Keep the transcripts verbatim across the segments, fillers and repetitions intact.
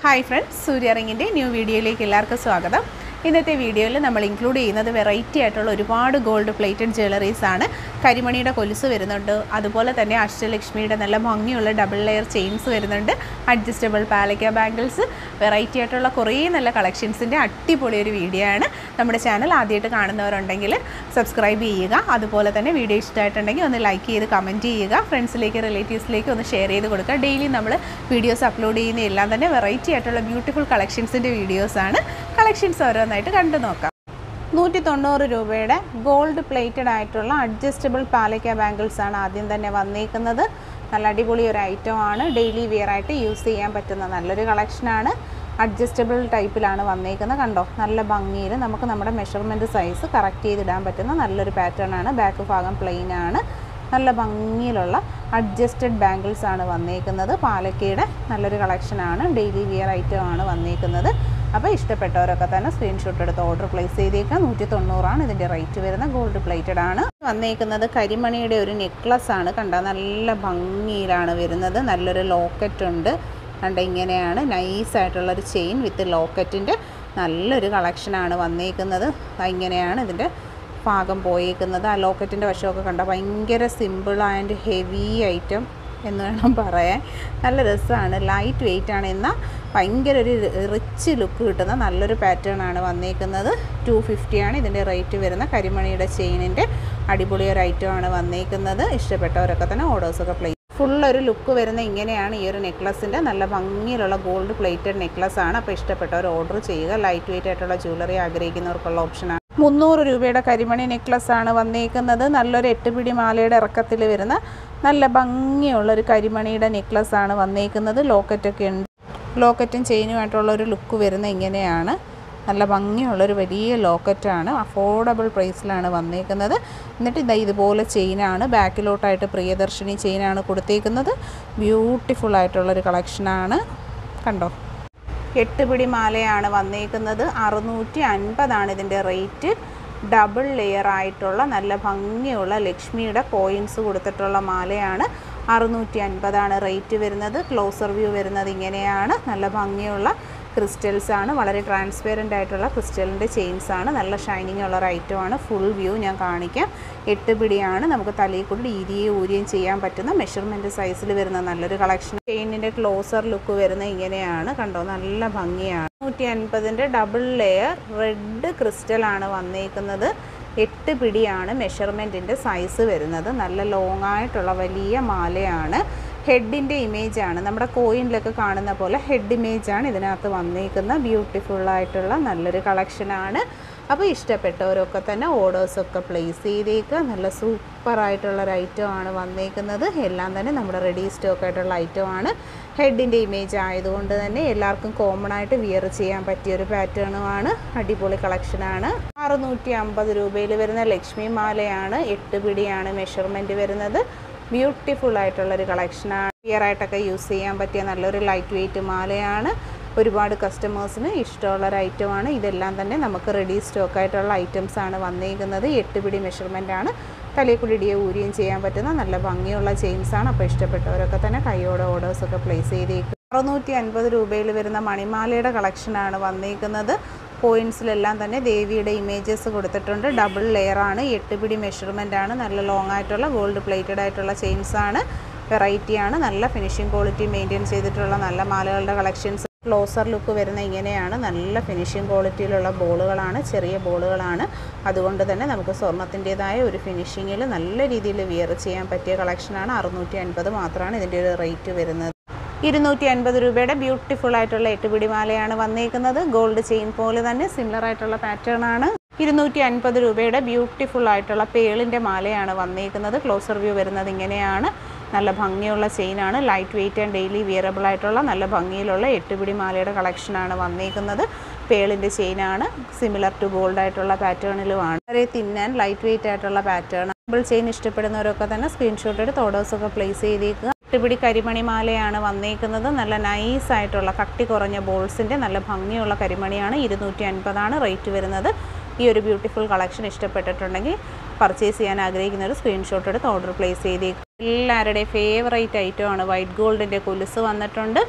Hi friends, Surya Ringinte new video like ellarkku swagatham. ഇന്നത്തെ വീഡിയോയിൽ നമ്മൾ ഇൻക്ലൂഡ് ചെയ്യുന്നത് വെറൈറ്റി ആയിട്ടുള്ള ഒരുപാട് ഗോൾഡ് പ്ലേറ്റഡ് ജ്വല്ലറീസ് ആണ്. കരിമണിയുടെ കൊലുസ് വരുന്നുണ്ട്, അതുപോലെ തന്നെ അഷ്ടലക്ഷ്മിയുടെ നല്ല ഭംഗിയുള്ള ഡബിൾ ലെയർ ചെയിൻസ് വരുന്നുണ്ട്, അഡ്ജസ്റ്റബിൾ പാലക്ക ബാംഗിൾസ്, വെറൈറ്റി ആയിട്ടുള്ള കുറേ നല്ല കളക്ഷൻസിൻ്റെ അടിപൊളി ഒരു വീഡിയോ ആണ്. നമ്മുടെ ചാനൽ ആദ്യമായിട്ട് കാണുന്നവരുണ്ടെങ്കിൽ സബ്സ്ക്രൈബ് ചെയ്യുക, അതുപോലെ തന്നെ വീഡിയോ ഇഷ്ടമായിട്ടുണ്ടെങ്കിൽ ഒന്ന് ലൈക്ക് ചെയ്ത് കമൻറ്റ് ചെയ്യുക, ഫ്രണ്ട്സിലേക്ക് റിലേറ്റീവ്സിലേക്ക് ഒന്ന് ഷെയർ ചെയ്ത് കൊടുക്കുക. ഡെയിലി നമ്മൾ വീഡിയോസ് അപ്ലോഡ് ചെയ്യുന്ന എല്ലാം തന്നെ വെറൈറ്റി ആയിട്ടുള്ള ബ്യൂട്ടിഫുൾ കളക്ഷൻസിൻ്റെ വീഡിയോസാണ്. കളക്ഷൻസ് ഓരോന്നായിട്ട് കണ്ടു നോക്കാം. നൂറ്റി തൊണ്ണൂറ് രൂപയുടെ ഗോൾഡ് പ്ലേറ്റഡ് ആയിട്ടുള്ള അഡ്ജസ്റ്റബിൾ പാലക്ക ബാംഗിൾസ് ആണ് ആദ്യം തന്നെ വന്നേക്കുന്നത്. നല്ല അടിപൊളി ഒരു ഐറ്റം ആണ്, ഡെയിലി വെയർ ആയിട്ട് യൂസ് ചെയ്യാൻ പറ്റുന്ന നല്ലൊരു കളക്ഷനാണ്. അഡ്ജസ്റ്റബിൾ ടൈപ്പിലാണ് വന്നേക്കുന്നത്. കണ്ടോ, നല്ല ഭംഗിയിൽ നമുക്ക് നമ്മുടെ മെഷർമെൻറ്റ് സൈസ് കറക്റ്റ് ചെയ്തിടാൻ പറ്റുന്ന നല്ലൊരു പാറ്റേൺ ആണ്. ബാക്ക് ഭാഗം പ്ലെയിൻ ആണ്. നല്ല ഭംഗിയിലുള്ള അഡ്ജസ്റ്റഡ് ബാംഗിൾസ് ആണ് വന്നേക്കുന്നത്. പാലക്കയുടെ നല്ലൊരു കളക്ഷനാണ്, ഡെയിലി വിയർ ഐറ്റം ആണ് വന്നേക്കുന്നത്. അപ്പോൾ ഇഷ്ടപ്പെട്ടവരൊക്കെ തന്നെ സ്ക്രീൻഷോട്ട് എടുത്ത് ഓർഡർ പ്ലേസ് ചെയ്തേക്കാം. നൂറ്റി തൊണ്ണൂറാണ് ഇതിൻ്റെ റേറ്റ് വരുന്നത്. ഗോൾഡ് പ്ലേറ്റഡ് ആണ് വന്നേക്കുന്നത്. കരിമണിയുടെ ഒരു നെക്ലസ് ആണ്. കണ്ട, നല്ല ഭംഗിയിലാണ് വരുന്നത്. നല്ലൊരു ലോക്കറ്റ് ഉണ്ട്. കണ്ട, ഇങ്ങനെയാണ് നൈസായിട്ടുള്ളൊരു ചെയിൻ വിത്ത് ലോക്കറ്റിൻ്റെ നല്ലൊരു കളക്ഷനാണ് വന്നേക്കുന്നത്. ഇങ്ങനെയാണ് ഇതിൻ്റെ ഭാഗം പോയേക്കുന്നത്. ആ ലോക്കറ്റിൻ്റെ വശമൊക്കെ കണ്ട ഭയങ്കര സിമ്പിൾ ആൻഡ് ഹെവി ഐറ്റം എന്ന് വേണം പറയാൻ. നല്ല രസമാണ്, ലൈറ്റ് വെയിറ്റ് ആണ്, എന്നാൽ ഭയങ്കര ഒരു റിച്ച് ലുക്ക് കിട്ടുന്ന നല്ലൊരു പാറ്റേൺ ആണ് വന്നേക്കുന്നത്. ടു ഫിഫ്റ്റിയാണ് ഇതിൻ്റെ റേറ്റ് വരുന്ന. കരിമണിയുടെ ചെയിനിൻ്റെ അടിപൊളി ഒരു ഐറ്റം ആണ് വന്നേക്കുന്നത്. ഇഷ്ടപ്പെട്ടവരൊക്കെ തന്നെ ഓർഡേഴ്സൊക്കെ പ്ലേസ്. ഫുള്ളൊരു ലുക്ക് വരുന്ന ഇങ്ങനെയാണ് ഈ ഒരു നെക്ലസിൻ്റെ. നല്ല ഭംഗിയിലുള്ള ഗോൾഡ് പ്ലേറ്റഡ് നെക്ലസ് ആണ്. അപ്പോൾ ഇഷ്ടപ്പെട്ടവർ ഓർഡർ ചെയ്യുക. ലൈറ്റ് വെയിറ്റ് ആയിട്ടുള്ള ജ്വല്ലറി ആഗ്രഹിക്കുന്നവർക്കുള്ള ഓപ്ഷനാണ്. മുന്നൂറ് രൂപയുടെ കരിമണി നെക്ലസ് ആണ് വന്നേക്കുന്നത്. നല്ലൊരു എട്ട് പിടി മാലയുടെ ഇറക്കത്തിൽ വരുന്ന നല്ല ഭംഗിയുള്ളൊരു കരിമണിയുടെ നെക്ലസ് ആണ് വന്നേക്കുന്നത്. ലോക്കറ്റൊക്കെ ഉണ്ട്. ലോക്കറ്റും ചെയിനുമായിട്ടുള്ളൊരു ലുക്ക് വരുന്ന ഇങ്ങനെയാണ്. നല്ല ഭംഗിയുള്ളൊരു വലിയ ലോക്കറ്റാണ്. അഫോർഡബിൾ പ്രൈസിലാണ് വന്നേക്കുന്നത്. എന്നിട്ട് ഇതാ ഇതുപോലെ ചെയിനാണ്. ബാക്കിലോട്ടായിട്ട് പ്രിയദർശിനി ചെയിനാണ് കൊടുത്തേക്കുന്നത്. ബ്യൂട്ടിഫുൾ ആയിട്ടുള്ളൊരു കളക്ഷനാണ്. കണ്ടോ, എട്ട് പിടി മാലയാണ് വന്നേക്കുന്നത്. അറുന്നൂറ്റി അൻപതാണ് ഇതിൻ്റെ റേറ്റ്. ഡബിൾ ലെയർ ആയിട്ടുള്ള നല്ല ഭംഗിയുള്ള ലക്ഷ്മിയുടെ കോയിൻസ് കൊടുത്തിട്ടുള്ള മാലയാണ്. അറുന്നൂറ്റി അൻപതാണ് റേറ്റ് വരുന്നത്. ക്ലോസർ വ്യൂ വരുന്നത് ഇങ്ങനെയാണ്. നല്ല ഭംഗിയുള്ള ക്രിസ്റ്റൽസ് ആണ്. വളരെ ട്രാൻസ്പെറൻ്റ് ആയിട്ടുള്ള ക്രിസ്റ്റലിൻ്റെ ചെയിൻസ് ആണ്. നല്ല ഷൈനിങ് ഉള്ള ഒരു ഐറ്റമാണ്. ഫുൾ വ്യൂ ഞാൻ കാണിക്കാം. എട്ട് പിടിയാണ്. നമുക്ക് തലയിൽ കൂടി ഈരിയും ഊരിയും ചെയ്യാൻ പറ്റുന്ന മെഷർമെൻറ്റ് സൈസിൽ വരുന്ന നല്ലൊരു കളക്ഷൻ. ചെയിനിൻ്റെ ക്ലോസർ ലുക്ക് വരുന്ന ഇങ്ങനെയാണ്. കണ്ടോ, നല്ല ഭംഗിയാണ്. നൂറ്റി അൻപതിൻ്റെ ഡബിൾ ലെയർ റെഡ് ക്രിസ്റ്റലാണ് വന്നേക്കുന്നത്. എട്ട് പിടിയാണ് മെഷർമെൻറ്റിൻ്റെ സൈസ് വരുന്നത്. നല്ല ലോങ് ആയിട്ടുള്ള വലിയ മാലയാണ്. ഹെഡിൻ്റെ ഇമേജാണ്, നമ്മുടെ കോയിനിലൊക്കെ കാണുന്ന പോലെ ഹെഡ് ഇമേജാണ് ഇതിനകത്ത് വന്നേക്കുന്ന. ബ്യൂട്ടിഫുള്ളായിട്ടുള്ള നല്ലൊരു കളക്ഷനാണ്. അപ്പോൾ ഇഷ്ടപ്പെട്ടവരൊക്കെ തന്നെ ഓർഡേഴ്സൊക്കെ പ്ലേസ് ചെയ്തേക്കുക. നല്ല സൂപ്പറായിട്ടുള്ളൊരു ഐറ്റമാണ് വന്നേക്കുന്നത്. എല്ലാം തന്നെ നമ്മുടെ റെഡി സ്റ്റോക്ക് ആയിട്ടുള്ള ഐറ്റമാണ്. ഹെഡിൻ്റെ ഇമേജ് ആയതുകൊണ്ട് തന്നെ എല്ലാവർക്കും കോമൺ ആയിട്ട് വിയർ ചെയ്യാൻ പറ്റിയൊരു പാറ്റേണുമാണ്. അടിപൊളി കളക്ഷനാണ്. അറുന്നൂറ്റി അമ്പത് രൂപയിൽ വരുന്ന ലക്ഷ്മി മാലയാണ്. എട്ട് പിടിയാണ് മെഷർമെൻറ്റ് വരുന്നത്. ബ്യൂട്ടിഫുൾ ആയിട്ടുള്ളൊരു കളക്ഷനാണ്. വിയറായിട്ടൊക്കെ യൂസ് ചെയ്യാൻ പറ്റിയ നല്ലൊരു ലൈറ്റ് വെയിറ്റ് മാലയാണ്. ഒരുപാട് കസ്റ്റമേഴ്സിന് ഇഷ്ടമുള്ളൊരു ഐറ്റമാണ്. ഇതെല്ലാം തന്നെ നമുക്ക് റെഡി സ്റ്റോക്ക് ആയിട്ടുള്ള ഐറ്റംസ് ആണ് വന്നേക്കുന്നത്. എട്ട് പിടി മെഷർമെൻറ്റാണ്. തലയിക്കുടിടിയെ ഊരിയും ചെയ്യാൻ പറ്റുന്ന നല്ല ഭംഗിയുള്ള ചെയിൻസാണ്. അപ്പോൾ ഇഷ്ടപ്പെട്ടവരൊക്കെ തന്നെ കൈയോടെ ഓർഡേഴ്സൊക്കെ പ്ലേസ് ചെയ്തേക്കും. അറുന്നൂറ്റി അൻപത് രൂപയിൽ വരുന്ന മണിമാലയുടെ കളക്ഷനാണ് വന്നേക്കുന്നത്. കോയിൻസിലെല്ലാം തന്നെ ദേവിയുടെ ഇമേജസ് കൊടുത്തിട്ടുണ്ട്. ഡബിൾ ലെയറാണ്. എട്ട് പിടി മെഷർമെൻറ്റാണ്. നല്ല ലോങ് ആയിട്ടുള്ള ഗോൾഡ് പ്ലേറ്റഡ് ആയിട്ടുള്ള ചെയിൻസാണ്. വെറൈറ്റിയാണ്. നല്ല ഫിനിഷിംഗ് ക്വാളിറ്റി മെയിൻറ്റെയിൻ ചെയ്തിട്ടുള്ള നല്ല മാലകളുടെ കളക്ഷൻസ്. ക്ലോസർ ലുക്ക് വരുന്ന ഇങ്ങനെയാണ്. നല്ല ഫിനിഷിംഗ് ക്വാളിറ്റിയിലുള്ള ബോളുകളാണ്, ചെറിയ ബോളുകളാണ്. അതുകൊണ്ട് തന്നെ നമുക്ക് സ്വർണത്തിൻ്റേതായ ഒരു ഫിനിഷിങ്ങിൽ നല്ല രീതിയിൽ വിയർ ചെയ്യാൻ പറ്റിയ കളക്ഷനാണ്. അറുന്നൂറ്റി അൻപത് മാത്രമാണ് ഇതിൻ്റെ ഒരു റേറ്റ് വരുന്നത്. ഇരുന്നൂറ്റി അൻപത് രൂപയുടെ ബ്യൂട്ടിഫുൾ ആയിട്ടുള്ള എട്ട് പിടി മാലയാണ് വന്നേക്കുന്നത്. ഗോൾഡ് ചെയിൻ പോലെ തന്നെ സിമിലർ ആയിട്ടുള്ള പാറ്റേൺ ആണ്. ഇരുന്നൂറ്റി അൻപത് രൂപയുടെ ബ്യൂട്ടിഫുൾ ആയിട്ടുള്ള പേളിൻ്റെ മാലയാണ് വന്നേക്കുന്നത്. ക്ലോസർ വ്യൂ വരുന്നത് ഇങ്ങനെയാണ്. നല്ല ഭംഗിയുള്ള ചെയിനാണ്. Light weight and daily wearable ആയിട്ടുള്ള നല്ല ഭംഗിയിലുള്ള എട്ട് പിടി മാലയുടെ കളക്ഷനാണ് വന്നേക്കുന്നത്. പേളിൻ്റെ ചെയിനാണ്. സിമിലർ ടു ഗോൾഡ് ആയിട്ടുള്ള പാറ്റേണിലുമാണ്. വളരെ തിൻ ആൻഡ് ലൈറ്റ് വെയിറ്റ് ആയിട്ടുള്ള പാറ്റേൺ. ഡബിൾ ചെയിൻ ഇഷ്ടപ്പെടുന്നവരൊക്കെ തന്നെ സ്ക്രീൻഷോട്ട് എടുത്ത് ഓർഡേഴ്സൊക്കെ പ്ലേസ് ചെയ്തേക്കുക. എട്ട് പിടി കരിമണി മാലയാണ് വന്നേക്കുന്നത്. നല്ല നൈസായിട്ടുള്ള കട്ടി കുറഞ്ഞ ബോൾസിൻ്റെ നല്ല ഭംഗിയുള്ള കരിമണിയാണ്. ഇരുന്നൂറ്റി അൻപതാണ് റേറ്റ് വരുന്നത്. ഈ ഒരു ബ്യൂട്ടിഫുൾ കളക്ഷൻ ഇഷ്ടപ്പെട്ടിട്ടുണ്ടെങ്കിൽ പർച്ചേസ് ചെയ്യാൻ ആഗ്രഹിക്കുന്ന ഒരു സ്ക്രീൻഷോട്ട് എടുത്ത് ഓർഡർ പ്ലേസ് ചെയ്തേക്കും. എല്ലാവരുടെയും ഫേവറേറ്റ് ഐറ്റമാണ് വൈറ്റ് ഗോൾഡിൻ്റെ കൊലുസ് വന്നിട്ടുണ്ട്.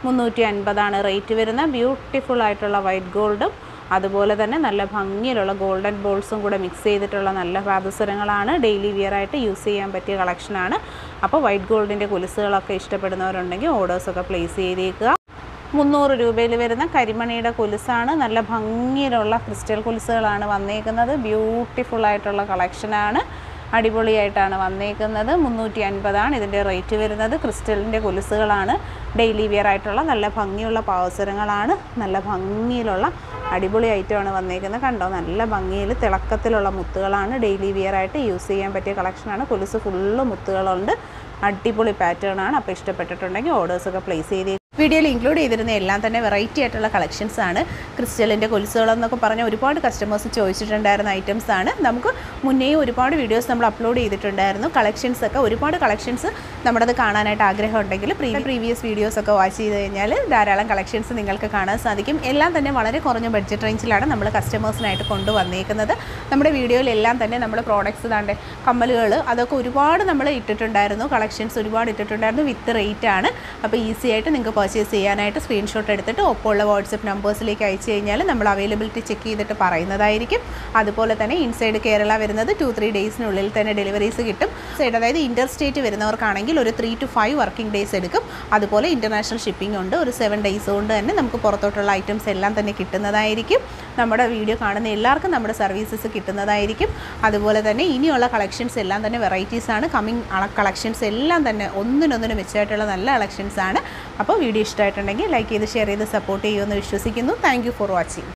മുന്നൂറ്റി അൻപതാണ് റേറ്റ് വരുന്നത്. ബ്യൂട്ടിഫുൾ ആയിട്ടുള്ള വൈറ്റ് ഗോൾഡും അതുപോലെ തന്നെ നല്ല ഭംഗിയിലുള്ള ഗോൾഡൻ ബോൾസും കൂടെ മിക്സ് ചെയ്തിട്ടുള്ള നല്ല പാദസരങ്ങളാണ്. ഡെയിലി വിയർ ആയിട്ട് യൂസ് ചെയ്യാൻ പറ്റിയ കളക്ഷനാണ്. അപ്പോൾ വൈറ്റ് ഗോൾഡിൻ്റെ കൊലുസുകളൊക്കെ ഇഷ്ടപ്പെടുന്നവരുണ്ടെങ്കിൽ ഓർഡേഴ്സൊക്കെ പ്ലേസ് ചെയ്തേക്കുക. മുന്നൂറ് രൂപയിൽ വരുന്ന കരിമണിയുടെ കൊലുസാണ്. നല്ല ഭംഗിയിലുള്ള ക്രിസ്റ്റൽ കൊലുസുകളാണ് വന്നേക്കുന്നത്. ബ്യൂട്ടിഫുൾ ആയിട്ടുള്ള കളക്ഷനാണ്. അടിപൊളിയായിട്ടാണ് വന്നേക്കുന്നത്. മുന്നൂറ്റി അൻപതാണ് ഇതിൻ്റെ റേറ്റ് വരുന്നത്. ക്രിസ്റ്റലിൻ്റെ കൊലുസുകളാണ്. ഡെയിലി വിയർ ആയിട്ടുള്ള നല്ല ഭംഗിയുള്ള പാവസരങ്ങളാണ്. നല്ല ഭംഗിയിലുള്ള അടിപൊളി ഐറ്റമാണ് വന്നേക്കുന്നത്. കണ്ടോ, നല്ല ഭംഗിയിൽ തിളക്കത്തിലുള്ള മുത്തുകളാണ്. ഡെയിലി വിയർ ആയിട്ട് യൂസ് ചെയ്യാൻ പറ്റിയ കളക്ഷനാണ്. കൊലുസ് ഫുള്ള് മുത്തുകളുണ്ട്. അടിപൊളി പാറ്റേൺ ആണ്. അപ്പോൾ ഇഷ്ടപ്പെട്ടിട്ടുണ്ടെങ്കിൽ ഓർഡേഴ്സൊക്കെ പ്ലേസ് ചെയ്ത് വീഡിയോയിൽ ഇൻക്ലൂഡ് ചെയ്തിരുന്ന എല്ലാം തന്നെ വെറൈറ്റി ആയിട്ടുള്ള കളക്ഷൻസ് ആണ്. ക്രിസ്റ്റലിൻ്റെ കൊലുസുകളെന്നൊക്കെ പറഞ്ഞ ഒരുപാട് കസ്റ്റമേഴ്സ് ചോദിച്ചിട്ടുണ്ടായിരുന്ന ഐറ്റംസ് ആണ്. നമുക്ക് മുന്നേ ഒരുപാട് വീഡിയോസ് നമ്മൾ അപ്ലോഡ് ചെയ്തിട്ടുണ്ടായിരുന്നു. കളക്ഷൻസ് ഒക്കെ ഒരുപാട് കളക്ഷൻസ് നമ്മുടേത് കാണാനായിട്ട് ആഗ്രഹം ഉണ്ടെങ്കിൽ പ്രീ പ്രീവിയസ് വീഡിയോസ് ഒക്കെ വാച്ച് ചെയ്ത് കഴിഞ്ഞാൽ ധാരാളം കളക്ഷൻസ് നിങ്ങൾക്ക് കാണാൻ സാധിക്കും. എല്ലാം തന്നെ വളരെ കുറഞ്ഞ ബഡ്ജറ്റ് റേഞ്ചിലാണ് നമ്മൾ കസ്റ്റമേഴ്സിനായിട്ട് കൊണ്ടുവന്നേക്കുന്നത്. നമ്മുടെ വീഡിയോയിലെല്ലാം തന്നെ നമ്മൾ പ്രോഡക്ട്സ് താണ്ട് കമ്മലുകൾ അതൊക്കെ ഒരുപാട് നമ്മൾ ഇട്ടിട്ടുണ്ടായിരുന്നു. കളക്ഷൻസ് ഒരുപാട് ഇട്ടിട്ടുണ്ടായിരുന്നു. വിത്ത് റേറ്റ് ആണ്. അപ്പോൾ ഈസി ആയിട്ട് നിങ്ങൾക്ക് പർച്ചേസ് ചെയ്യാനായിട്ട് സ്ക്രീൻഷോട്ട് എടുത്തിട്ട് ഒപ്പമുള്ള വാട്സപ്പ് നമ്പേഴ്സിലേക്ക് അയച്ചു കഴിഞ്ഞാൽ നമ്മൾ അവൈലബിലിറ്റി ചെക്ക് ചെയ്തിട്ട് പറയുന്നതായിരിക്കും. അതുപോലെ തന്നെ ഇൻസൈഡ് കേരള വരുന്നത് ടു ത്രീ ഡേയ്സിനുള്ളിൽ തന്നെ ഡെലിവറീസ് കിട്ടും. സൈഡ് അതായത് ഇൻ്റർ സ്റ്റേറ്റ് വരുന്നവർക്കാണെങ്കിൽ ഒരു three two five working days എടുക്കും. അതുപോലെ ഇൻ്റർനാഷണൽ ഷിപ്പിംഗ് ഉണ്ട്. ഒരു സെവൻ ഡേയ്സ് കൊണ്ട് തന്നെ നമുക്ക് പുറത്തോട്ടുള്ള ഐറ്റംസ് എല്ലാം തന്നെ കിട്ടുന്നതായിരിക്കും. നമ്മുടെ വീഡിയോ കാണുന്ന എല്ലാവർക്കും നമ്മുടെ സർവീസസ് കിട്ടുന്നതായിരിക്കും. അതുപോലെ തന്നെ ഇനിയുള്ള കളക്ഷൻസ് എല്ലാം തന്നെ വെറൈറ്റീസാണ്. കമ്മിങ് കളക്ഷൻസ് എല്ലാം തന്നെ ഒന്നിനൊന്നിനും മെച്ചമായിട്ടുള്ള നല്ല കളക്ഷൻസ് ആണ്. അപ്പോൾ വീഡിയോ ഇഷ്ടമായിട്ടുണ്ടെങ്കിൽ ലൈക്ക് ചെയ്ത് ഷെയർ ചെയ്ത് സപ്പോർട്ട് ചെയ്യുമെന്ന് വിശ്വസിക്കുന്നു. Thank you for watching.